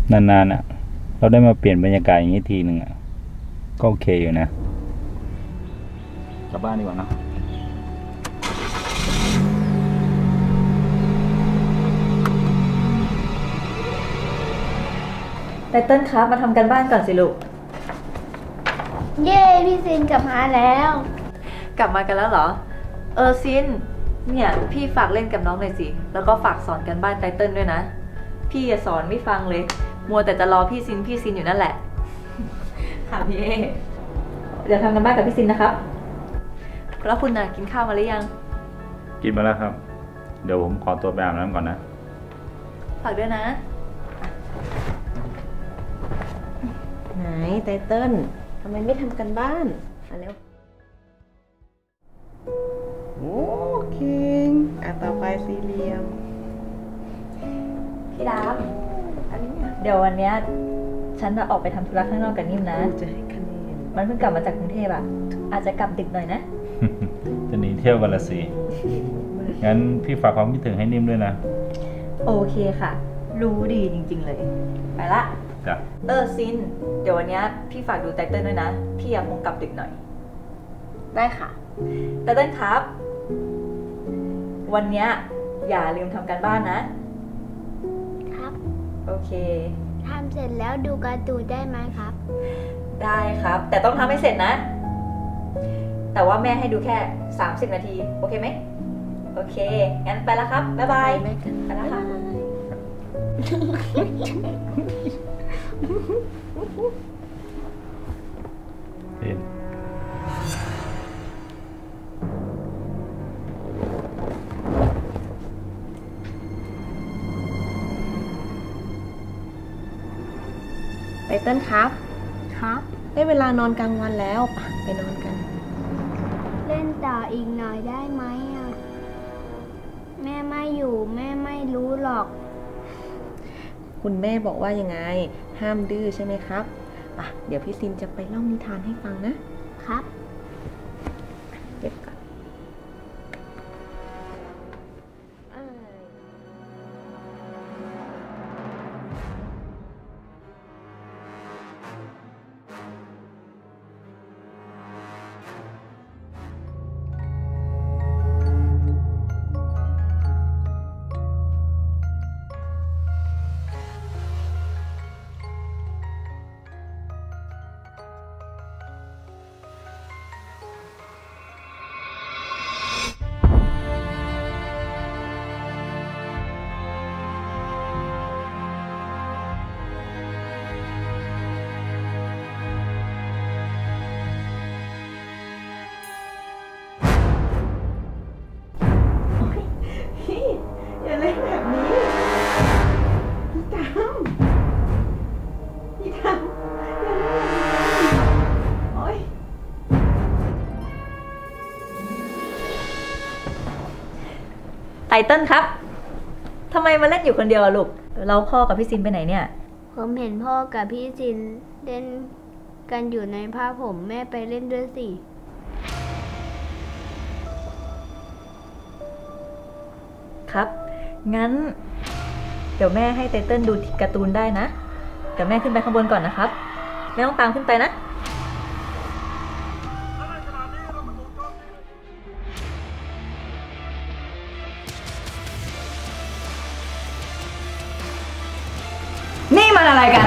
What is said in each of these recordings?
นานๆเราได้มาเปลี่ยนบรรยากาศอย่างนี้ทีหนึ่งก็โอเคอยู่นะกลับบ้านดีกว่านะไตเติ้ลครับมาทำกันบ้านก่อนสิลูกเย้พี่ซินกลับมาแล้วกลับมากันแล้วเหรอซินเนี่ยพี่ฝากเล่นกับน้องหน่อยสิแล้วก็ฝากสอนกันบ้านไตเติ้ลด้วยนะพี่สอนไม่ฟังเลยมัวแต่จะรอพี่ซินอยู่นั่นแหละค่ะพี่เดี๋ยวทำกันบ้านกับพี่ซินนะครับแล้วคุณน่ะกินข้าวมาหรือยังกินมาแล้วครับเดี๋ยวผมขอตัวไปอาบน้ำก่อนนะฝากด้วยนะไหนไตเติ้ลทำไมไม่ทำกันบ้านมาเร็วโอ้เก่งต่อไปสี่เหลี่ยมพี่ดาวเดี๋ยววันเนี้ยฉันจะออกไปทำธุระข้างนอกกับนิ่มนะจะให้คะแนนมันเพิ่งกลับมาจากกรุงเทพอาจจะกลับดึกหน่อยนะจะหนีเที่ยวกันละสิงั้นพี่ฝากความคิดถึงให้นิ่มด้วยนะโอเคค่ะรู้ดีจริงๆเลยไปละจ้ะซินเดี๋ยววันนี้พี่ฝากดูไตเติ้ลด้วยนะพี่คงกลับดึกหน่อยได้ค่ะไตเติ้ลครับวันนี้อย่าลืมทำการบ้านนะครับโอเคทำเสร็จแล้วดูการ์ตูนได้ไหมครับได้ครับแต่ต้องทำให้เสร็จนะแต่ว่าแม่ให้ดูแค่30 นาทีโอเคไหมโอเคงั้นไปแล้วครับบ๊ายบายไปแล้วค่ะไตเติ้ลครับครับได้เวลานอนกลางวันแล้วไปนอนกันเล่นต่ออีกหน่อยได้ไหมแม่ไม่อยู่แม่ไม่รู้หรอกคุณแม่บอกว่ายังไงห้ามดื้อใช่ไหมครับเดี๋ยวพี่ซินจะไปเล่านิทานให้ฟังนะครับเก็บก่อนอย่าเล่นแบบนี้พี่ตามอย่าเล่นแบบนี้โอ๊ยไตเติ้ลครับทำไมมาเล่นอยู่คนเดียวลูกเราพ่อกับพี่ซินไปไหนเนี่ยผมเห็นพ่อกับพี่ซินเล่นกันอยู่ในผ้าผมแม่ไปเล่นด้วยสิครับงั้นเดี๋ยวแม่ให้ไตเติ้ลดูการ์ตูนได้นะเดี๋ยวแม่ขึ้นไปข้างบนก่อนนะครับแม่ต้องตามขึ้นไปนะนี่มันอะไรกัน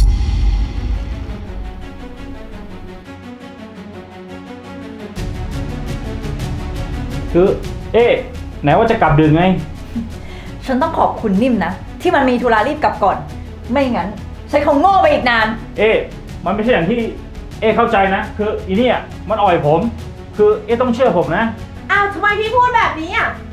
คือไหนว่าจะกลับดึกไงฉันต้องขอบคุณนิ่มนะที่มันมีธุระรีบกลับก่อนไม่งั้นฉันคงโง่ไปอีกนานมันไม่ใช่อย่างที่เข้าใจนะคืออีนี่มันอ่อยผมคือต้องเชื่อผมนะอ้าวทำไมพี่พูดแบบนี้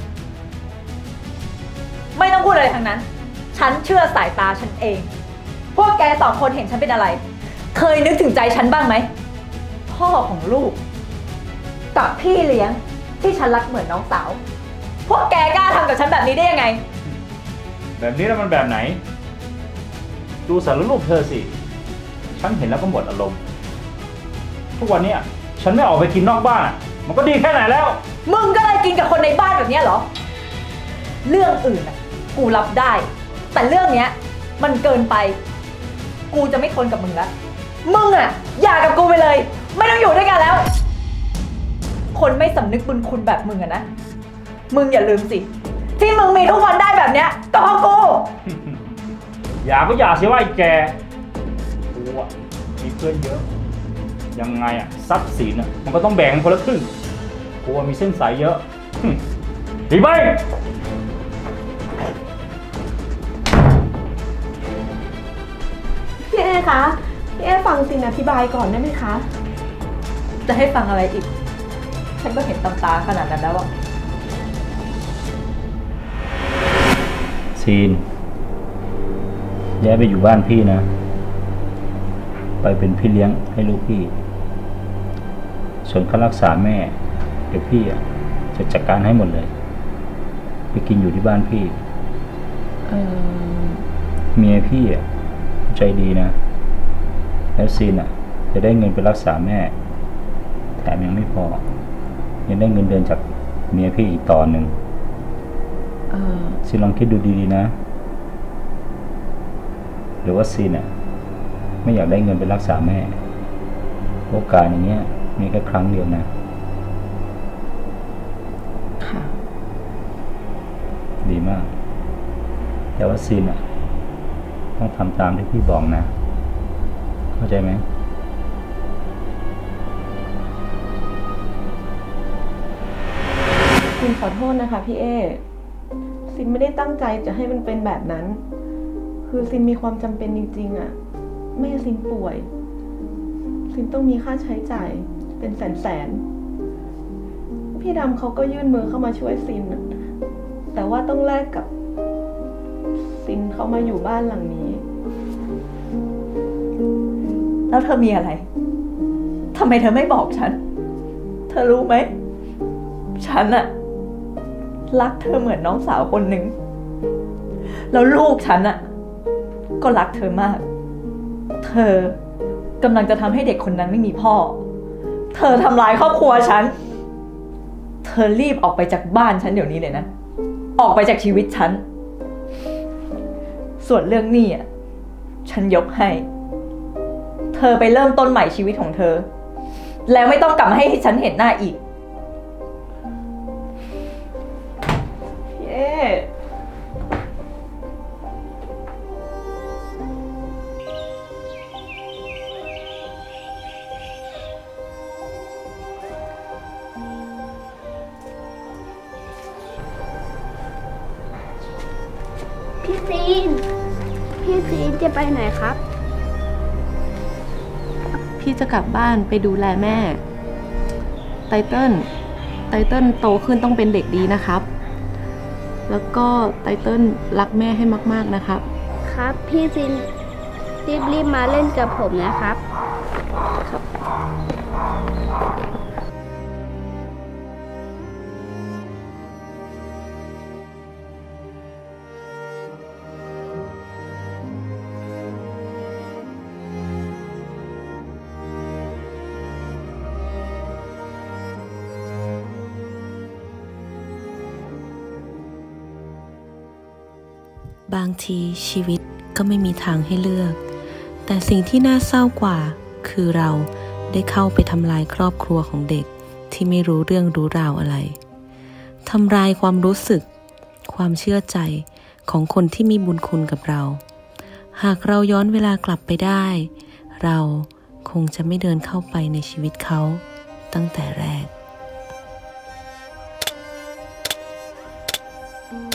ไม่ต้องพูดอะไรทั้งนั้นฉันเชื่อสายตาฉันเองพวกแก2 คนเห็นฉันเป็นอะไร เคยนึกถึงใจฉันบ้างไหมพ่อของลูกกับพี่เลี้ยงที่ฉันรักเหมือนน้องสาวพวกแกกล้าทำกับฉันแบบนี้ได้ยังไงแบบนี้แล้วมันแบบไหนดูสารรูปเธอสิฉันเห็นแล้วก็หมดอารมณ์ทุกวันนี้ฉันไม่ออกไปกินนอกบ้านมันก็ดีแค่ไหนแล้วมึงก็เลยกินกับคนในบ้านแบบนี้เหรอเรื่องอื่นกูรับได้แต่เรื่องเนี้ยมันเกินไปกูจะไม่ทนกับมึงละมึงอะอย่ากับกูไปเลยไม่ต้องอยู่ด้วยกันแล้ว คนไม่สำนึกบุญคุณแบบมึงอะนะมึงอย่าลืมสิที่มึงมีทุกวันได้แบบเนี้ยก็เพราะกูอย่าก็อย่าสิว่าไอ้แกกูอะมีเพื่อนเยอะยังไงอะทรัพย์สินอะมันก็ต้องแบ่งคนละครึ่งกูมีเส้นสายเยอะดีไหมพี่เอคะพี่เอฟังซินอธิบายก่อนได้ไหมคะจะให้ฟังอะไรอีกฉันก็เห็นตำตาขนาดนั้นแล้วอะซีนย้ายไปอยู่บ้านพี่นะ ไปเป็นพี่เลี้ยงให้ลูกพี่ส่วนค่ารักษาแม่เดี๋ยวพี่จะจัดการให้หมดเลยไปกินอยู่ที่บ้านพี่เมียพี่ใจดีนะแล้วซีนจะได้เงินไปรักษาแม่แถมยังไม่พอยังได้เงินเดือนจากเมียพี่อีกตอนหนึ่งซีนลองคิดดูดีๆนะหรือว่าซีนไม่อยากได้เงินไปรักษาแม่โอกาสอย่างเงี้ยมีแค่ครั้งเดียวนะค่ะดีมากแต่ว่าซีนต้องทำตามที่พี่บอกนะเข้าใจไหมซินขอโทษนะคะพี่เอซินไม่ได้ตั้งใจจะให้มันเป็นแบบนั้นคือซินมีความจำเป็นจริงๆแม่ซินป่วยซินต้องมีค่าใช้จ่ายเป็นแสนๆพี่ดำเขาก็ยื่นมือเข้ามาช่วยซินแต่ว่าต้องแลกกับซินเขามาอยู่บ้านหลังนี้แล้วเธอมีอะไรทำไมเธอไม่บอกฉันเธอรู้ไหมฉันรักเธอเหมือนน้องสาวคนหนึ่งแล้วลูกฉันก็รักเธอมากเธอกำลังจะทำให้เด็กคนนั้นไม่มีพ่อเธอทำลายครอบครัวฉันเธอรีบออกไปจากบ้านฉันเดี๋ยวนี้เลยนะออกไปจากชีวิตฉันส่วนเรื่องหนี้ฉันยกให้เธอไปเริ่มต้นใหม่ชีวิตของเธอแล้วไม่ต้องกลับมาให้ฉันเห็นหน้าอีกพี่เอพี่ซีนจะไปไหนครับพี่จะกลับบ้านไปดูแลแม่ไตเติ้ลโตขึ้นต้องเป็นเด็กดีนะครับแล้วก็ไตเติ้ลรักแม่ให้มากๆนะครับครับพี่ซีนรีบมาเล่นกับผมนะครับบางทีชีวิตก็ไม่มีทางให้เลือกแต่สิ่งที่น่าเศร้ากว่าคือเราได้เข้าไปทำลายครอบครัวของเด็กที่ไม่รู้เรื่องรู้ราวอะไรทำลายความรู้สึกความเชื่อใจของคนที่มีบุญคุณกับเราหากเราย้อนเวลากลับไปได้เราคงจะไม่เดินเข้าไปในชีวิตเขาตั้งแต่แรก